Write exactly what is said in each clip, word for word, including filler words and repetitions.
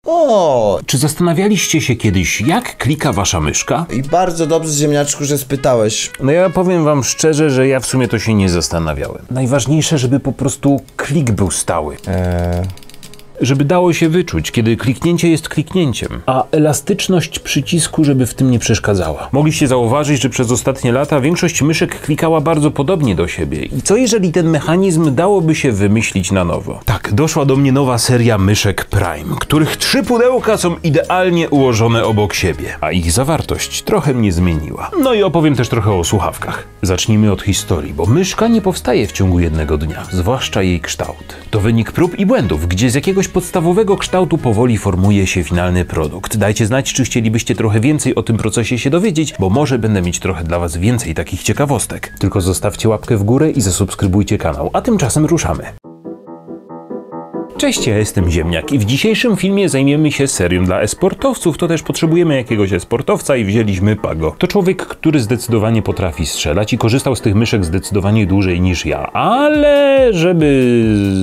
O! Czy zastanawialiście się kiedyś, jak klika wasza myszka? I bardzo dobrze, ziemniaczku, że spytałeś. No ja powiem wam szczerze, że ja w sumie to się nie zastanawiałem. Najważniejsze, żeby po prostu klik był stały. Eee... Żeby dało się wyczuć, kiedy kliknięcie jest kliknięciem, a elastyczność przycisku, żeby w tym nie przeszkadzała. Mogliście zauważyć, że przez ostatnie lata większość myszek klikała bardzo podobnie do siebie. I co jeżeli ten mechanizm dałoby się wymyślić na nowo? Tak, doszła do mnie nowa seria myszek Prime, których trzy pudełka są idealnie ułożone obok siebie, a ich zawartość trochę mnie zmieniła. No i opowiem też trochę o słuchawkach. Zacznijmy od historii, bo myszka nie powstaje w ciągu jednego dnia, zwłaszcza jej kształt. To wynik prób i błędów, gdzie z jakiegoś podstawowego kształtu powoli formuje się finalny produkt. Dajcie znać, czy chcielibyście trochę więcej o tym procesie się dowiedzieć, bo może będę mieć trochę dla was więcej takich ciekawostek. Tylko zostawcie łapkę w górę i zasubskrybujcie kanał, a tymczasem ruszamy. Cześć, ja jestem Ziemniak i w dzisiejszym filmie zajmiemy się serią dla e-sportowców, to też potrzebujemy jakiegoś e-sportowca i wzięliśmy Pago. To człowiek, który zdecydowanie potrafi strzelać i korzystał z tych myszek zdecydowanie dłużej niż ja, ale żeby...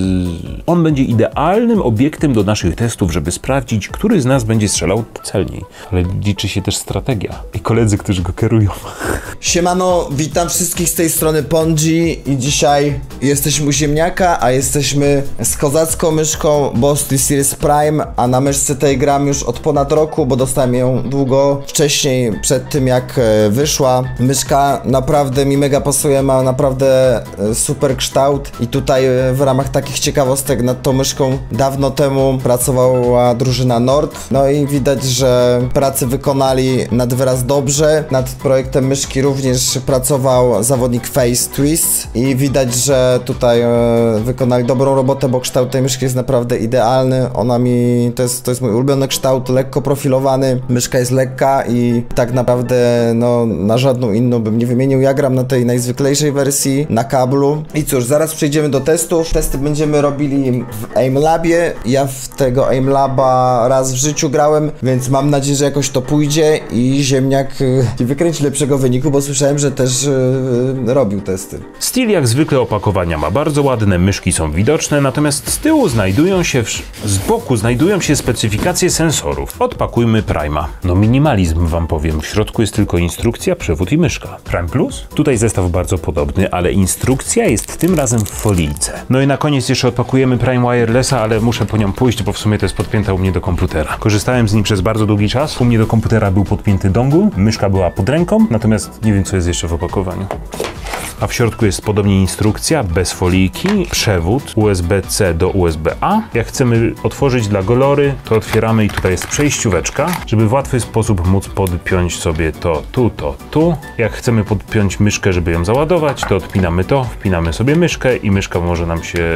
On będzie idealnym obiektem do naszych testów, żeby sprawdzić, który z nas będzie strzelał celniej. Ale liczy się też strategia i koledzy, którzy go kierują. Siemano, witam wszystkich z tej strony Pongee i dzisiaj jesteśmy u Ziemniaka, a jesteśmy z kozacką myszką bo SteelSeries Prime, a na myszce tej gram już od ponad roku, bo dostałem ją długo wcześniej, przed tym jak wyszła. Myszka naprawdę mi mega pasuje, ma naprawdę super kształt i tutaj w ramach takich ciekawostek nad tą myszką dawno temu pracowała drużyna Nord. No i widać, że pracę wykonali nad wyraz dobrze. Nad projektem myszki również pracował zawodnik Face Twist i widać, że tutaj wykonali dobrą robotę, bo kształt tej myszki jest naprawdę idealny, ona mi, to jest, to jest mój ulubiony kształt, lekko profilowany, myszka jest lekka i tak naprawdę no na żadną inną bym nie wymienił. Ja gram na tej najzwyklejszej wersji, na kablu. I cóż, zaraz przejdziemy do testów. Testy będziemy robili w AimLabie, ja w tego AimLaba raz w życiu grałem, więc mam nadzieję, że jakoś to pójdzie i Ziemniak yy, wykręci lepszego wyniku, bo słyszałem, że też yy, robił testy. Styl jak zwykle opakowania ma bardzo ładne, myszki są widoczne, natomiast z tyłu znajdują się, w... z boku znajdują się specyfikacje sensorów. Odpakujmy Prime'a. No minimalizm wam powiem, w środku jest tylko instrukcja, przewód i myszka. Prime Plus? Tutaj zestaw bardzo podobny, ale instrukcja jest tym razem w folijce. No i na koniec jeszcze odpakujemy Prime Wirelessa, ale muszę po nią pójść, bo w sumie to jest podpięta u mnie do komputera. Korzystałem z nim przez bardzo długi czas, u mnie do komputera był podpięty dongle, myszka była pod ręką, natomiast nie wiem, co jest jeszcze w opakowaniu. A w środku jest podobnie instrukcja, bez folijki, przewód U S B C do U S B A. Jak chcemy otworzyć dla Golory, to otwieramy i tutaj jest przejścióweczka, żeby w łatwy sposób móc podpiąć sobie to tu, to tu. Jak chcemy podpiąć myszkę, żeby ją załadować, to odpinamy to, wpinamy sobie myszkę i myszka może nam się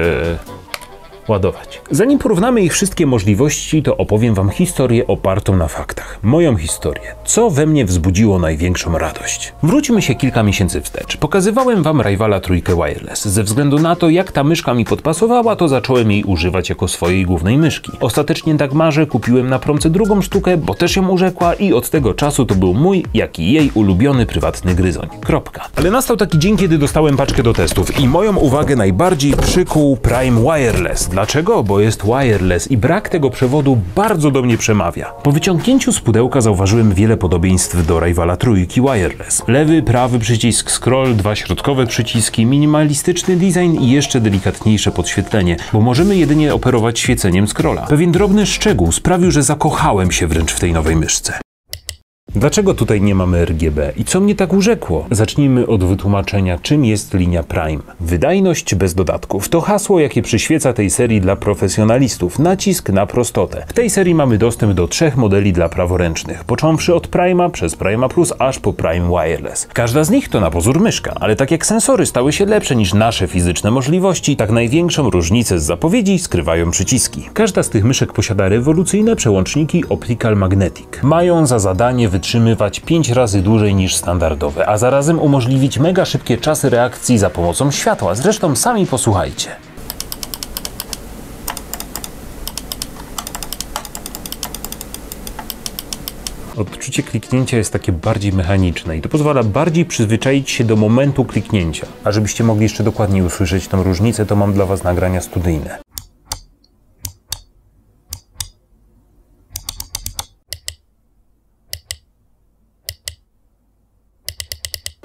ładować. Zanim porównamy ich wszystkie możliwości, to opowiem wam historię opartą na faktach. Moją historię. Co we mnie wzbudziło największą radość? Wróćmy się kilka miesięcy wstecz. Pokazywałem wam Rivala trójkę Wireless. Ze względu na to, jak ta myszka mi podpasowała, to zacząłem jej używać jako swojej głównej myszki. Ostatecznie tak marzę, kupiłem na promce drugą sztukę, bo też ją urzekła i od tego czasu to był mój, jak i jej ulubiony prywatny gryzoń. Kropka. Ale nastał taki dzień, kiedy dostałem paczkę do testów i moją uwagę najbardziej przykuł Prime Wireless. Dlaczego? Bo jest wireless i brak tego przewodu bardzo do mnie przemawia. Po wyciągnięciu z pudełka zauważyłem wiele podobieństw do Rivala trójki Wireless. Lewy, prawy przycisk scroll, dwa środkowe przyciski, minimalistyczny design i jeszcze delikatniejsze podświetlenie, bo możemy jedynie operować świeceniem scrolla. Pewien drobny szczegół sprawił, że zakochałem się wręcz w tej nowej myszce. Dlaczego tutaj nie mamy R G B i co mnie tak urzekło? Zacznijmy od wytłumaczenia, czym jest linia Prime. Wydajność bez dodatków to hasło, jakie przyświeca tej serii dla profesjonalistów. Nacisk na prostotę. W tej serii mamy dostęp do trzech modeli dla praworęcznych, począwszy od Prime'a przez Prime'a Plus aż po Prime Wireless. Każda z nich to na pozór myszka, ale tak jak sensory stały się lepsze niż nasze fizyczne możliwości, tak największą różnicę z zapowiedzi skrywają przyciski. Każda z tych myszek posiada rewolucyjne przełączniki Optical Magnetic. Mają za zadanie wytrzymywać pięć razy dłużej niż standardowe, a zarazem umożliwić mega szybkie czasy reakcji za pomocą światła. Zresztą sami posłuchajcie. Odczucie kliknięcia jest takie bardziej mechaniczne i to pozwala bardziej przyzwyczaić się do momentu kliknięcia. A żebyście mogli jeszcze dokładniej usłyszeć tę różnicę, to mam dla was nagrania studyjne.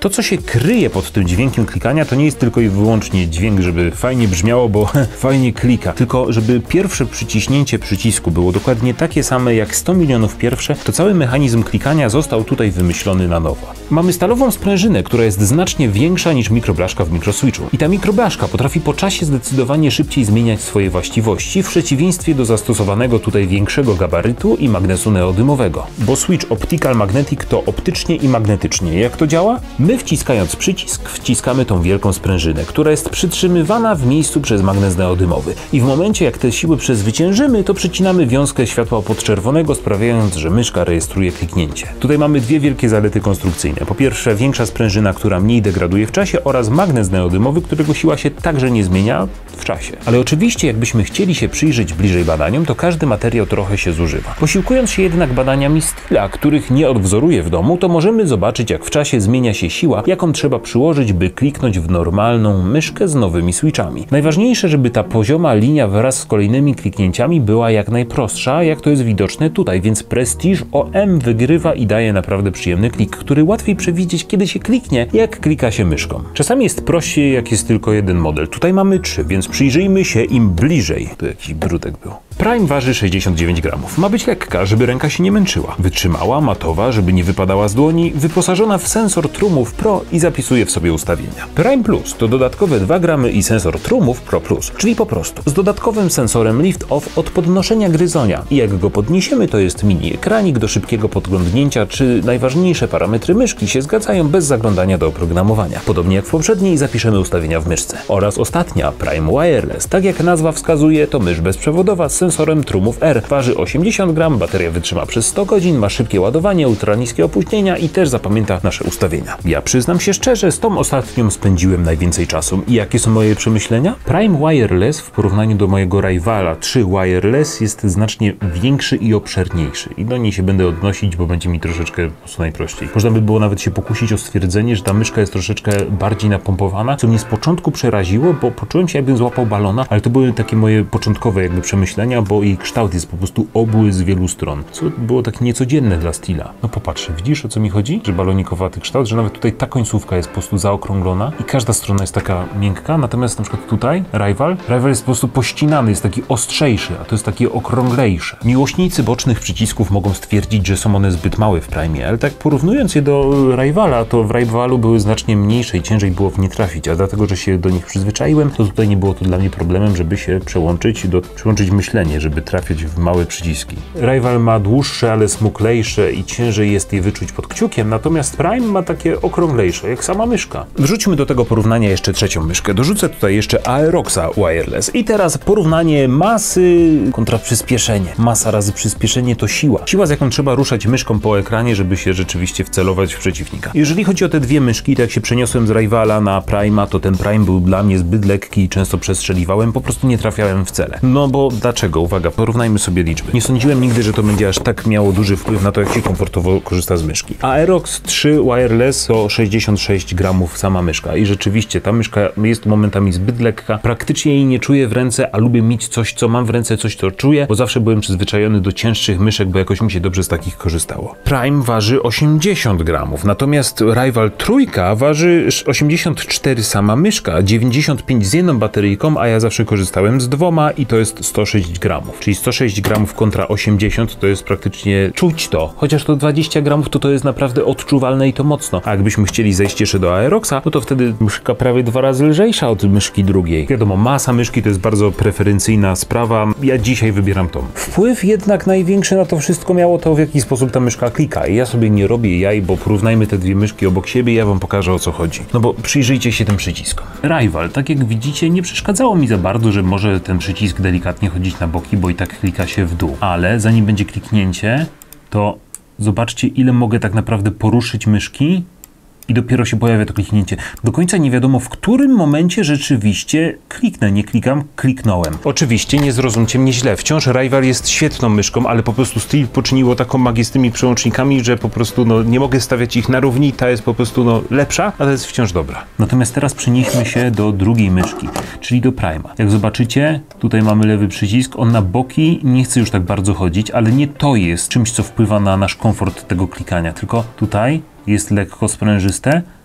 To, co się kryje pod tym dźwiękiem klikania, to nie jest tylko i wyłącznie dźwięk, żeby fajnie brzmiało, bo fajnie klika, tylko żeby pierwsze przyciśnięcie przycisku było dokładnie takie same jak sto milionów pierwsze, to cały mechanizm klikania został tutaj wymyślony na nowo. Mamy stalową sprężynę, która jest znacznie większa niż mikroblaszka w mikroswitchu. I ta mikroblaszka potrafi po czasie zdecydowanie szybciej zmieniać swoje właściwości, w przeciwieństwie do zastosowanego tutaj większego gabarytu i magnesu neodymowego. Bo switch Optical Magnetic to optycznie i magnetycznie. Jak to działa? My wciskając przycisk, wciskamy tą wielką sprężynę, która jest przytrzymywana w miejscu przez magnes neodymowy. I w momencie, jak te siły przezwyciężymy, to przycinamy wiązkę światła podczerwonego, sprawiając, że myszka rejestruje kliknięcie. Tutaj mamy dwie wielkie zalety konstrukcyjne. Po pierwsze, większa sprężyna, która mniej degraduje w czasie, oraz magnes neodymowy, którego siła się także nie zmienia w czasie. Ale oczywiście, jakbyśmy chcieli się przyjrzeć bliżej badaniom, to każdy materiał trochę się zużywa. Posiłkując się jednak badaniami Stiehla, których nie odwzoruję w domu, to możemy zobaczyć, jak w czasie zmienia się siła, jaką trzeba przyłożyć, by kliknąć w normalną myszkę z nowymi switchami. Najważniejsze, żeby ta pozioma linia wraz z kolejnymi kliknięciami była jak najprostsza, jak to jest widoczne tutaj, więc Prestige O M wygrywa i daje naprawdę przyjemny klik, który łatwiej przewidzieć, kiedy się kliknie, jak klika się myszką. Czasami jest prościej, jak jest tylko jeden model. Tutaj mamy trzy, więc przyjrzyjmy się im bliżej. Tu jakiś brudek był. Prime waży sześćdziesiąt dziewięć gramów. Ma być lekka, żeby ręka się nie męczyła. Wytrzymała, matowa, żeby nie wypadała z dłoni, wyposażona w sensor True Pro i zapisuje w sobie ustawienia. Prime Plus to dodatkowe dwa gramy i sensor True Pro Plus, czyli po prostu z dodatkowym sensorem Lift Off od podnoszenia gryzonia. I jak go podniesiemy, to jest mini ekranik do szybkiego podglądnięcia, czy najważniejsze parametry myszki się zgadzają bez zaglądania do oprogramowania. Podobnie jak w poprzedniej, zapiszemy ustawienia w myszce. Oraz ostatnia, Prime Wireless. Tak jak nazwa wskazuje, to mysz bezprzewodowa z sensorem TrueMove R. Waży osiemdziesiąt gramów, bateria wytrzyma przez sto godzin, ma szybkie ładowanie, ultra niskie opóźnienia i też zapamięta nasze ustawienia. Ja przyznam się szczerze, z tą ostatnią spędziłem najwięcej czasu. I jakie są moje przemyślenia? Prime Wireless w porównaniu do mojego Rivala trzy Wireless jest znacznie większy i obszerniejszy. I do niej się będę odnosić, bo będzie mi troszeczkę po prostu najprościej. Można by było nawet się pokusić o stwierdzenie, że ta myszka jest troszeczkę bardziej napompowana, co mnie z początku przeraziło, bo poczułem się, jakbym złapał balona, ale to były takie moje początkowe jakby przemyślenia, bo jej kształt jest po prostu obły z wielu stron, co było tak niecodzienne dla Stiehla. No popatrz, widzisz, o co mi chodzi? Że balonikowaty kształt, że nawet tutaj ta końcówka jest po prostu zaokrąglona i każda strona jest taka miękka, natomiast na przykład tutaj Rival, Rival jest po prostu pościnany, jest taki ostrzejszy, a to jest takie okrąglejsze. Miłośnicy bocznych przycisków mogą stwierdzić, że są one zbyt małe w Prime, ale tak porównując je do Rivala, to w Rivalu były znacznie mniejsze i ciężej było w nie trafić, a dlatego, że się do nich przyzwyczaiłem, to tutaj nie było to dla mnie problemem, żeby się przełączyć do przełączyć myślenie, żeby trafiać w małe przyciski. Rival ma dłuższe, ale smuklejsze i ciężej jest je wyczuć pod kciukiem, natomiast Prime ma takie okrąglejsze, jak sama myszka. Wrzućmy do tego porównania jeszcze trzecią myszkę. Dorzucę tutaj jeszcze Aeroxa Wireless. I teraz porównanie masy kontra przyspieszenie. Masa razy przyspieszenie to siła. Siła, z jaką trzeba ruszać myszką po ekranie, żeby się rzeczywiście wcelować w przeciwnika. Jeżeli chodzi o te dwie myszki, to jak się przeniosłem z Rivala na Prime'a, to ten Prime był dla mnie zbyt lekki i często przestrzeliwałem, po prostu nie trafiałem w cele. No bo dlaczego? Uwaga, porównajmy sobie liczby. Nie sądziłem nigdy, że to będzie aż tak miało duży wpływ na to, jak się komfortowo korzysta z myszki. Aerox trzy Wireless to sześćdziesiąt sześć gramów sama myszka i rzeczywiście ta myszka jest momentami zbyt lekka, praktycznie jej nie czuję w ręce, a lubię mieć coś, co mam w ręce, coś, co czuję, bo zawsze byłem przyzwyczajony do cięższych myszek, bo jakoś mi się dobrze z takich korzystało. Prime waży osiemdziesiąt gramów, natomiast Rival trójka waży osiemdziesiąt cztery sama myszka, dziewięćdziesiąt pięć z jedną bateryjką, a ja zawsze korzystałem z dwoma i to jest sto sześć gramów. Czyli sto sześć gramów kontra osiemdziesiąt to jest praktycznie czuć to. Chociaż to dwadzieścia gramów to to jest naprawdę odczuwalne i to mocno. A jakbyśmy chcieli zejść jeszcze do Aeroxa, no to wtedy myszka prawie dwa razy lżejsza od myszki drugiej. Wiadomo, masa myszki to jest bardzo preferencyjna sprawa. Ja dzisiaj wybieram tą. Wpływ jednak największy na to wszystko miało to, w jaki sposób ta myszka klika. I ja sobie nie robię jaj, bo porównajmy te dwie myszki obok siebie i ja wam pokażę, o co chodzi. No bo przyjrzyjcie się tym przyciskom. Rival, tak jak widzicie, nie przeszkadzało mi za bardzo, że może ten przycisk delikatnie chodzić na boki, bo i tak klika się w dół. Ale zanim będzie kliknięcie, to zobaczcie, ile mogę tak naprawdę poruszyć myszki i dopiero się pojawia to kliknięcie. Do końca nie wiadomo, w którym momencie rzeczywiście kliknę. Nie klikam, kliknąłem. Oczywiście nie zrozumcie mnie źle. Wciąż Rival jest świetną myszką, ale po prostu Steel poczyniło taką magię z tymi przełącznikami, że po prostu no, nie mogę stawiać ich na równi. Ta jest po prostu no, lepsza, ale jest wciąż dobra. Natomiast teraz przenieśmy się do drugiej myszki, czyli do Prime'a. Jak zobaczycie, tutaj mamy lewy przycisk. On na boki nie chce już tak bardzo chodzić, ale nie to jest czymś, co wpływa na nasz komfort tego klikania, tylko tutaj jest lekko sprężyste,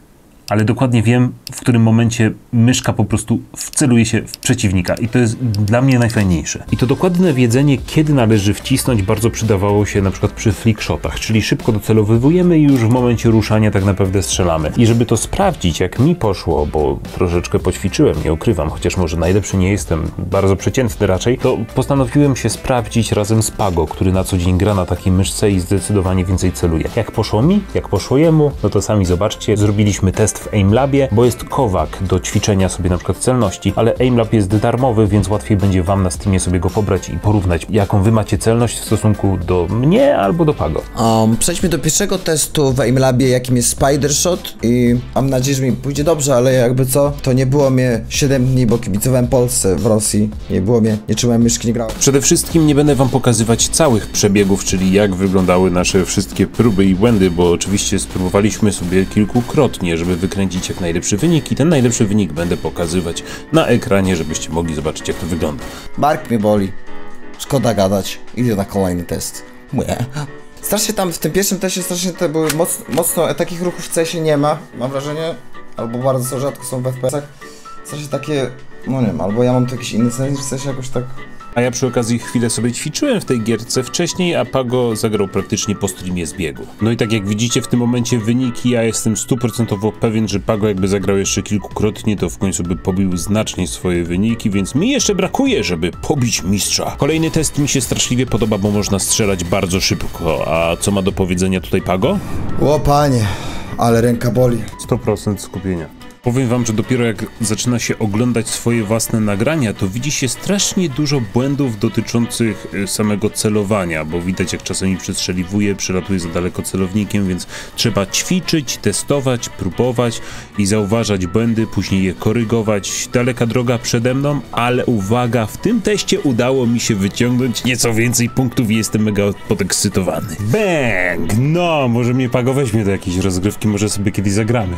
ale dokładnie wiem, w którym momencie myszka po prostu wceluje się w przeciwnika i to jest dla mnie najfajniejsze. I to dokładne wiedzenie, kiedy należy wcisnąć, bardzo przydawało się na przykład przy flickshotach, czyli szybko docelowywujemy i już w momencie ruszania tak naprawdę strzelamy. I żeby to sprawdzić, jak mi poszło, bo troszeczkę poćwiczyłem, nie ukrywam, chociaż może najlepszy nie jestem, bardzo przeciętny raczej, to postanowiłem się sprawdzić razem z Pago, który na co dzień gra na takiej myszce i zdecydowanie więcej celuje. Jak poszło mi, jak poszło jemu, no to sami zobaczcie. Zrobiliśmy test w AimLabie, bo jest kowak do ćwiczenia sobie na przykład celności, ale AimLab jest darmowy, więc łatwiej będzie wam na Steamie sobie go pobrać i porównać, jaką wy macie celność w stosunku do mnie albo do Pago. Um, przejdźmy do pierwszego testu w AimLabie, jakim jest Spidershot i mam nadzieję, że mi pójdzie dobrze, ale jakby co, to nie było mnie siedem dni, bo kibicowałem Polsce w Rosji. Nie było mnie, nie trzymałem myszki, nie grałem. Przede wszystkim nie będę wam pokazywać całych przebiegów, czyli jak wyglądały nasze wszystkie próby i błędy, bo oczywiście spróbowaliśmy sobie kilkukrotnie, żeby wykręcić jak najlepszy wynik i ten najlepszy wynik będę pokazywać na ekranie, żebyście mogli zobaczyć, jak to wygląda. Bark mnie boli. Szkoda gadać. Idę na kolejny test. Nie. Strasznie tam w tym pierwszym teście strasznie te były mocno, mocno takich ruchów w C S-ie nie ma, mam wrażenie, albo bardzo rzadko są w F P S-ach. Strasznie takie, no nie wiem, albo ja mam tu jakiś inny sens, w sensie jakoś tak. A ja przy okazji chwilę sobie ćwiczyłem w tej gierce wcześniej, a Pago zagrał praktycznie po streamie z biegu. No i tak jak widzicie w tym momencie wyniki, ja jestem stuprocentowo pewien, że Pago jakby zagrał jeszcze kilkukrotnie, to w końcu by pobił znacznie swoje wyniki, więc mi jeszcze brakuje, żeby pobić mistrza. Kolejny test mi się straszliwie podoba, bo można strzelać bardzo szybko. A co ma do powiedzenia tutaj Pago? O panie, ale ręka boli. sto procent skupienia. Powiem wam, że dopiero jak zaczyna się oglądać swoje własne nagrania, to widzi się strasznie dużo błędów dotyczących samego celowania, bo widać jak czasami przestrzeliwuje, przelatuje za daleko celownikiem, więc trzeba ćwiczyć, testować, próbować i zauważać błędy, później je korygować. Daleka droga przede mną, ale uwaga, w tym teście udało mi się wyciągnąć nieco więcej punktów i jestem mega podekscytowany. Bang! No, może mnie Pago weźmie do jakiejś rozgrywki, może sobie kiedyś zagramy.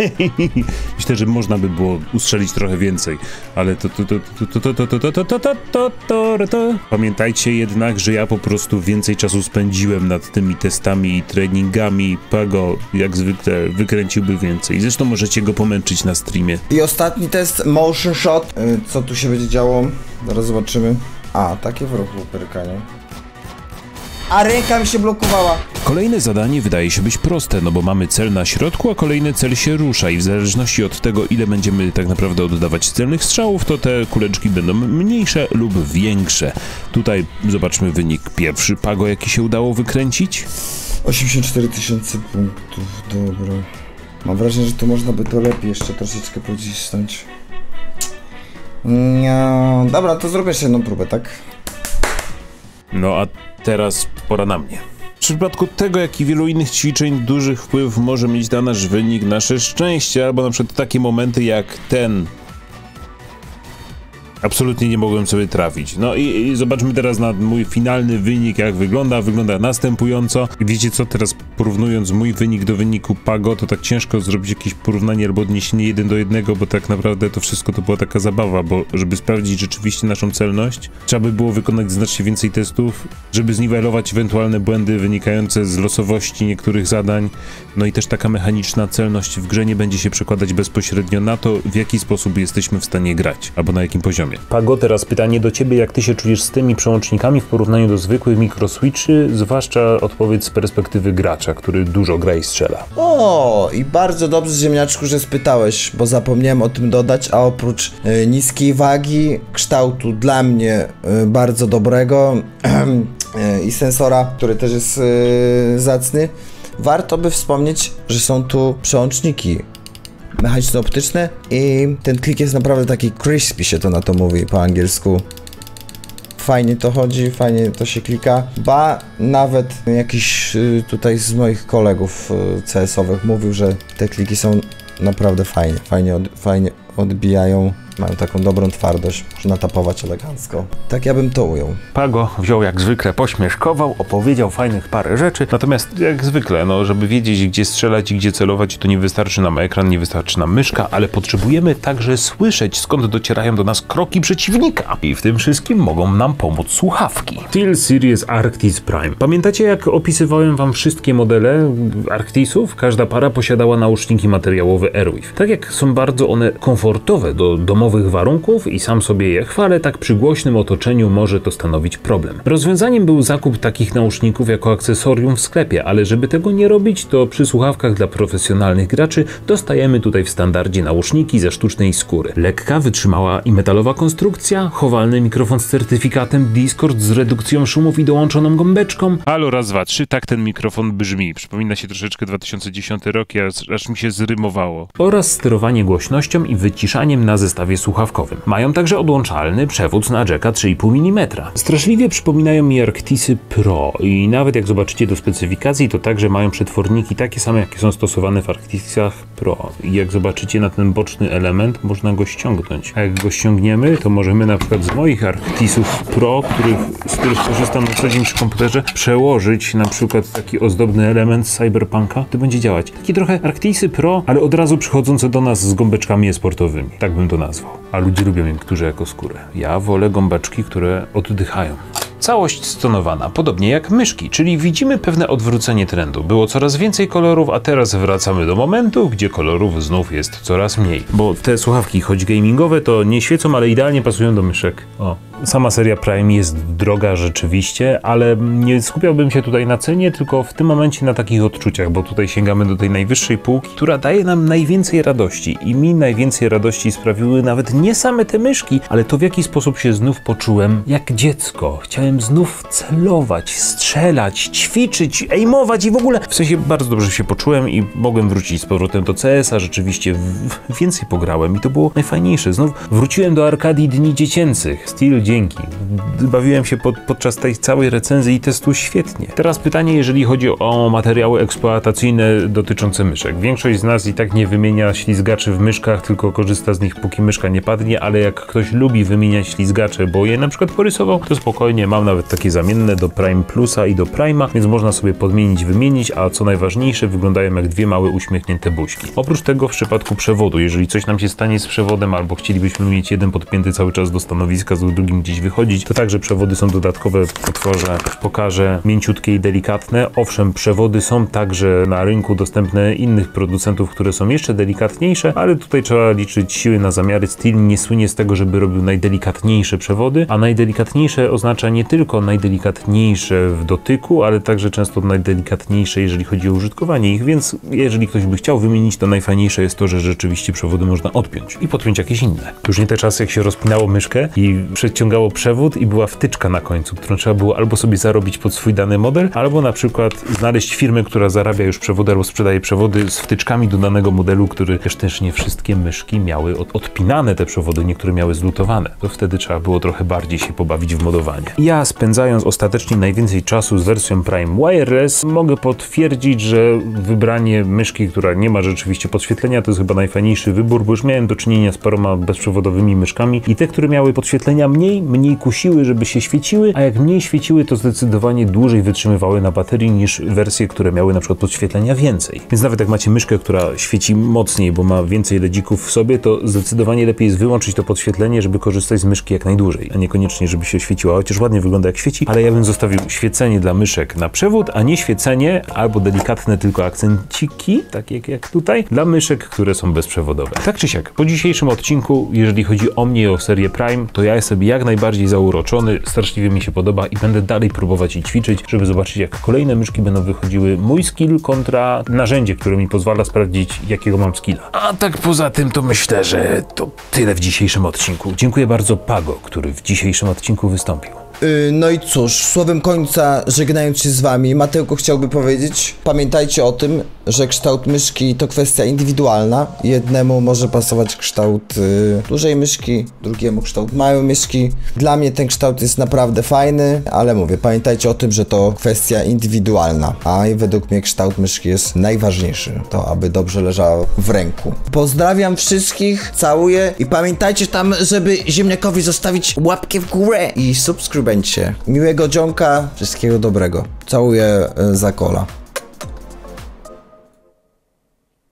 Myślę, że można by było ustrzelić trochę więcej, ale to to to to to to to to to to to to to pamiętajcie jednak, że ja po prostu więcej czasu spędziłem nad tymi testami i treningami. Pago jak zwykle wykręciłby więcej. Zresztą możecie go pomęczyć na streamie. I ostatni test, motion shot. Co tu się będzie działo? Zaraz zobaczymy. A, takie w ruchu pyrkanie. A ręka mi się blokowała. Kolejne zadanie wydaje się być proste, no bo mamy cel na środku, a kolejny cel się rusza i w zależności od tego, ile będziemy tak naprawdę oddawać celnych strzałów, to te kuleczki będą mniejsze lub większe. Tutaj zobaczmy wynik pierwszy. Pago, jaki się udało wykręcić? osiemdziesiąt cztery tysiące punktów, dobra. Mam wrażenie, że tu można by to lepiej jeszcze troszeczkę pocisnąć. No, dobra, to zrobię jeszcze jedną próbę, tak? No a teraz pora na mnie. W przypadku tego, jak i wielu innych ćwiczeń, duży wpływ może mieć na nasz wynik nasze szczęście, albo na przykład takie momenty jak ten. Absolutnie nie mogłem sobie trafić. No i, i zobaczmy teraz na mój finalny wynik, jak wygląda. Wygląda następująco. I wiecie co, teraz porównując mój wynik do wyniku Pago, to tak ciężko zrobić jakieś porównanie albo odniesienie jeden do jednego, bo tak naprawdę to wszystko to była taka zabawa, bo żeby sprawdzić rzeczywiście naszą celność, trzeba by było wykonać znacznie więcej testów, żeby zniwelować ewentualne błędy wynikające z losowości niektórych zadań. No i też taka mechaniczna celność w grze nie będzie się przekładać bezpośrednio na to, w jaki sposób jesteśmy w stanie grać, albo na jakim poziomie. Pago, teraz pytanie do ciebie, jak ty się czujesz z tymi przełącznikami w porównaniu do zwykłych mikroswitchy, zwłaszcza odpowiedź z perspektywy gracza, który dużo gra i strzela. O, i bardzo dobrze, ziemniaczku, że spytałeś, bo zapomniałem o tym dodać, a oprócz y, niskiej wagi, kształtu dla mnie y, bardzo dobrego y, i sensora, który też jest y, zacny, warto by wspomnieć, że są tu przełączniki mechaniczno-optyczne i ten klik jest naprawdę taki crispy, się to na to mówi po angielsku. Fajnie to chodzi, fajnie to się klika, ba nawet jakiś y, tutaj z moich kolegów y, C S owych mówił, że te kliki są naprawdę fajnie, fajnie, od, fajnie odbijają Mają taką dobrą twardość, można tapować elegancko. Tak ja bym to ujął. Pago wziął jak zwykle, pośmieszkował, opowiedział fajnych parę rzeczy, natomiast jak zwykle, no żeby wiedzieć, gdzie strzelać i gdzie celować, to nie wystarczy nam ekran, nie wystarczy nam myszka, ale potrzebujemy także słyszeć, skąd docierają do nas kroki przeciwnika. I w tym wszystkim mogą nam pomóc słuchawki. SteelSeries Arctis Prime. Pamiętacie, jak opisywałem wam wszystkie modele Arctisów? Każda para posiadała nauszniki materiałowe Airwave. Tak jak są bardzo one komfortowe do domowych warunków i sam sobie je chwalę, tak przy głośnym otoczeniu może to stanowić problem. Rozwiązaniem był zakup takich nauszników jako akcesorium w sklepie, ale żeby tego nie robić, to przy słuchawkach dla profesjonalnych graczy dostajemy tutaj w standardzie nauszniki ze sztucznej skóry. Lekka, wytrzymała i metalowa konstrukcja, chowalny mikrofon z certyfikatem Discord z redukcją szumów i dołączoną gąbeczką. Halo, raz, dwa, trzy, tak ten mikrofon brzmi. Przypomina się troszeczkę dwa tysiące dziesiąty rok, aż mi się zrymowało. Oraz sterowanie głośnością i wyciszaniem na zestawie słuchawkowym. Mają także odłączalny przewód na jacka trzy i pół milimetra. Straszliwie przypominają mi Arctisy Pro i nawet jak zobaczycie do specyfikacji, to także mają przetworniki takie same, jakie są stosowane w Arctisach Pro. I jak zobaczycie na ten boczny element, można go ściągnąć. A jak go ściągniemy, to możemy na przykład z moich Arctisów Pro, których, z których korzystam na co dzień przy komputerze, przełożyć na przykład taki ozdobny element z Cyberpunka, to będzie działać. Takie trochę Arctisy Pro, ale od razu przychodzące do nas z gąbeczkami e-sportowymi. Tak bym to nazwał. A ludzie lubią niektórzy jako skórę. Ja wolę gąbeczki, które oddychają. Całość stonowana, podobnie jak myszki, czyli widzimy pewne odwrócenie trendu. Było coraz więcej kolorów, a teraz wracamy do momentu, gdzie kolorów znów jest coraz mniej. Bo te słuchawki, choć gamingowe, to nie świecą, ale idealnie pasują do myszek. O. Sama seria Prime jest droga rzeczywiście, ale nie skupiałbym się tutaj na cenie, tylko w tym momencie na takich odczuciach, bo tutaj sięgamy do tej najwyższej półki, która daje nam najwięcej radości. I mi najwięcej radości sprawiły nawet nie same te myszki, ale to w jaki sposób się znów poczułem jak dziecko. Chciałem znów celować, strzelać, ćwiczyć, aimować i w ogóle. W sensie bardzo dobrze się poczułem i mogłem wrócić z powrotem do C S a, rzeczywiście w... więcej pograłem i to było najfajniejsze. Znów wróciłem do Arkadii dni dziecięcych. Steel, dzięki. Bawiłem się pod, podczas tej całej recenzji i testu świetnie. Teraz pytanie, jeżeli chodzi o materiały eksploatacyjne dotyczące myszek. Większość z nas i tak nie wymienia ślizgaczy w myszkach, tylko korzysta z nich póki myszka nie padnie, ale jak ktoś lubi wymieniać ślizgacze, bo je na przykład porysował, to spokojnie, mam nawet takie zamienne do Prime Plusa i do Prime'a, więc można sobie podmienić, wymienić, a co najważniejsze, wyglądają jak dwie małe uśmiechnięte buźki. Oprócz tego w przypadku przewodu, jeżeli coś nam się stanie z przewodem, albo chcielibyśmy mieć jeden podpięty cały czas do stanowiska, z drugim gdzieś wychodzić, to także przewody są dodatkowe, otworzę, pokażę, mięciutkie i delikatne. Owszem, przewody są także na rynku dostępne innych producentów, które są jeszcze delikatniejsze, ale tutaj trzeba liczyć siły na zamiary. Steel nie słynie z tego, żeby robił najdelikatniejsze przewody, a najdelikatniejsze oznacza nie tylko najdelikatniejsze w dotyku, ale także często najdelikatniejsze, jeżeli chodzi o użytkowanie ich, więc jeżeli ktoś by chciał wymienić, to najfajniejsze jest to, że rzeczywiście przewody można odpiąć i podpiąć jakieś inne. Już nie te czasy, jak się rozpinało myszkę i przeciągało przewód i była wtyczka na końcu, którą trzeba było albo sobie zarobić pod swój dany model, albo na przykład znaleźć firmę, która zarabia już przewody albo sprzedaje przewody z wtyczkami do danego modelu, który też też nie wszystkie myszki miały od, odpinane te przewody, niektóre miały zlutowane. To wtedy trzeba było trochę bardziej się pobawić w modowanie. Ja spędzając ostatecznie najwięcej czasu z wersją Prime Wireless, mogę potwierdzić, że wybranie myszki, która nie ma rzeczywiście podświetlenia, to jest chyba najfajniejszy wybór, bo już miałem do czynienia z paroma bezprzewodowymi myszkami i te, które miały podświetlenia mniej, mniej kusiły, żeby się świeciły, a jak mniej świeciły, to zdecydowanie dłużej wytrzymywały na baterii niż wersje, które miały na przykład podświetlenia więcej. Więc nawet jak macie myszkę, która świeci mocniej, bo ma więcej ledzików w sobie, to zdecydowanie lepiej jest wyłączyć to podświetlenie, żeby korzystać z myszki jak najdłużej, a niekoniecznie, żeby się świeciła, chociaż ładnie wygląda jak świeci, ale ja bym zostawił świecenie dla myszek na przewód, a nie świecenie albo delikatne tylko akcenciki, tak jak, jak tutaj, dla myszek, które są bezprzewodowe. Tak czy siak, po dzisiejszym odcinku, jeżeli chodzi o mnie i o serię Prime, to ja jestem jak najbardziej zauroczony, straszliwie mi się podoba i będę dalej próbować i ćwiczyć, żeby zobaczyć, jak kolejne myszki będą wychodziły. Mój skill kontra narzędzie, które mi pozwala sprawdzić, jakiego mam skilla. A tak poza tym to myślę, że to tyle w dzisiejszym odcinku. Dziękuję bardzo Pago, który w dzisiejszym odcinku wystąpił. Yy, no i cóż, słowem końca, żegnając się z wami, Mateuko chciałby powiedzieć, pamiętajcie o tym, że kształt myszki to kwestia indywidualna. Jednemu może pasować kształt yy, dużej myszki, drugiemu kształt małej myszki. Dla mnie ten kształt jest naprawdę fajny, ale mówię, pamiętajcie o tym, że to kwestia indywidualna, a i według mnie kształt myszki jest najważniejszy, to aby dobrze leżała w ręku. Pozdrawiam wszystkich, całuję i pamiętajcie tam, żeby ziemniakowi zostawić łapkę w górę i subskrybencie. Miłego dzionka, wszystkiego dobrego. Całuję yy, za kola.